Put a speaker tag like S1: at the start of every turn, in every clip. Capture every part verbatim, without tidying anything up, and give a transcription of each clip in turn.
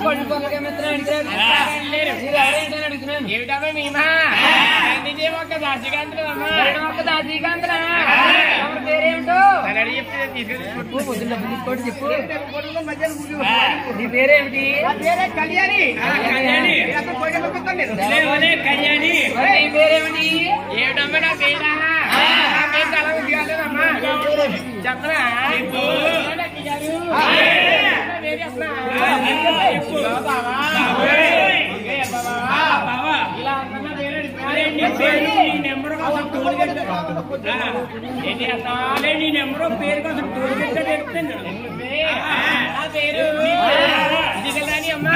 S1: పళ్ళు పళ్ళగా మిత్రం అడిగాడు అడుగుతున్నాను ఏమిటమ్మా మేమా ఒక దాచికాంతమా ఒక దాచికాంతరా పేరేమిటో తీసుకోండి చెప్పు నీ పేరేమిటి కళ్యాణి కళ్యాణి నీ పేరేమిటి ఏమిటమ్మా నా పేరా నా పేరు చాలా ఉంది కాదమ్మా చెప్పరా నెంబర్ పేరు కోసం పేరు దిగరాని అమ్మా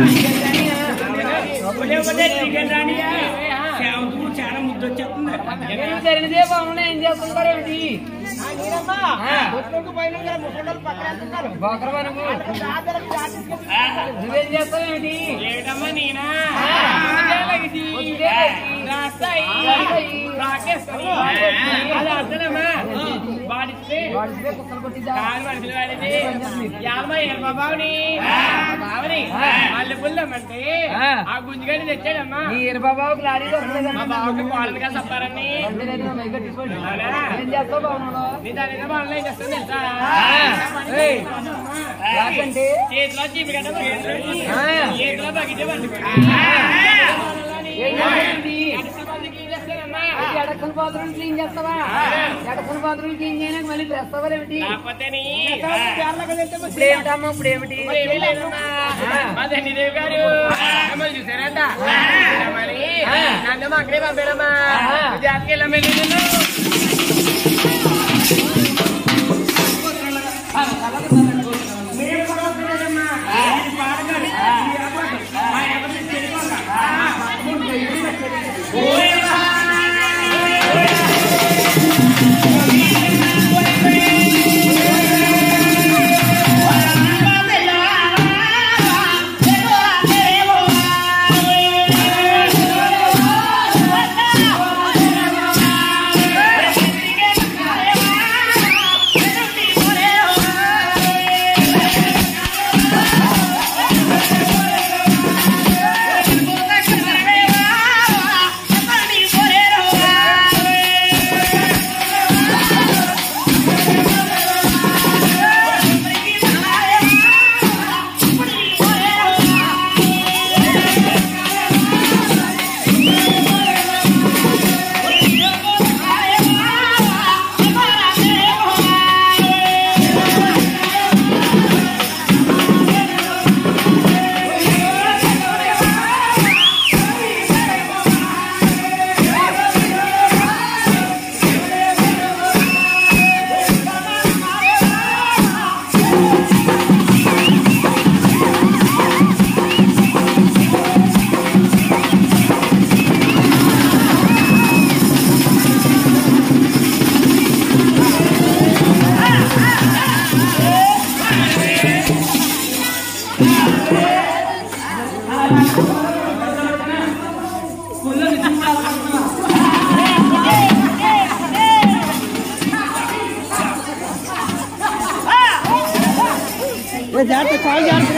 S1: చాలా ముద్దు వచ్చేస్తుంది జరిగితే బాగున్నా ఏం చేస్తున్నారు ఏమిటి నువ్వేం చేస్తావు ఏమిటి ఏమిటమ్మా నేనా అది అర్థనమ్మా వాడిస్తే బాబాని బావని వాళ్ళు పుల్లమ్మంటే ఆ గుంజుగాని తెచ్చాడమ్మా ఈరబాబుకి లారీ మా బావకి కోడలుగా చెప్పారని ఏం చేస్తావు బాబు నీ దాని బాగా ఏం చేస్తావు తెలుసా చేతిలో చీపిగడ్డ చేతిలో బగితే ఎడకల బాత్రూమ్ క్లీన్ చేస్తావా ఎడకల బాత్రూమ్ క్లీన్ చేయడానికి మళ్ళీ చేస్తావా ఏమిటి ఇప్పుడేమిటమ్మా ఇప్పుడేమిటి మా ధన్యదేవి గారు చూసారంట మరి నన్ను అక్కడే పంపాడమ్మా జాతికి వెళ్ళాం जाते कॉल जाते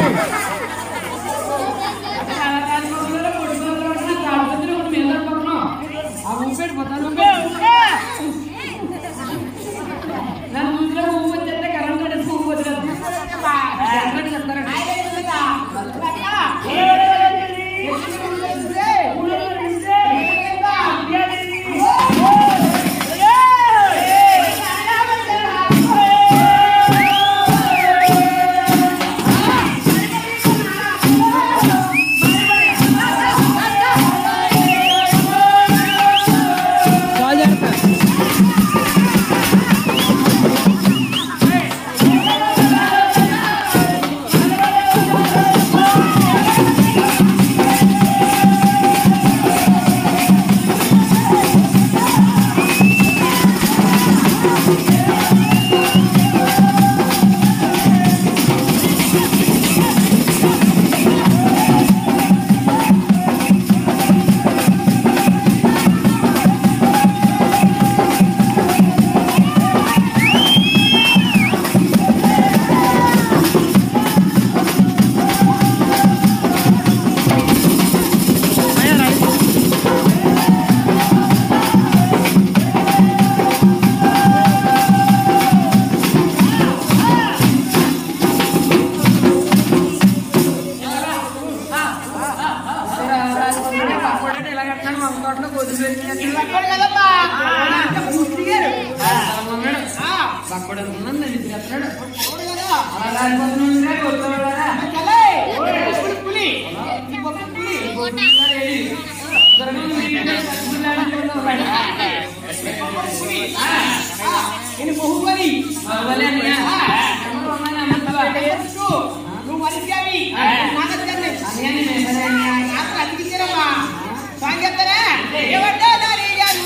S1: ini Bahubali. Bahubali ya. Kamu mana nama itu? Lu mari kami. Naga jangan. Ini ini memang apa lagi kita apa? Sangat terang. Ya wada dari yang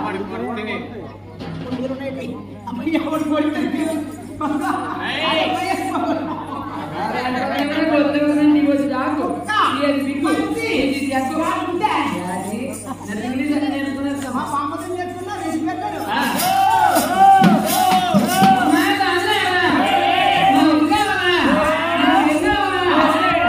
S1: apa yang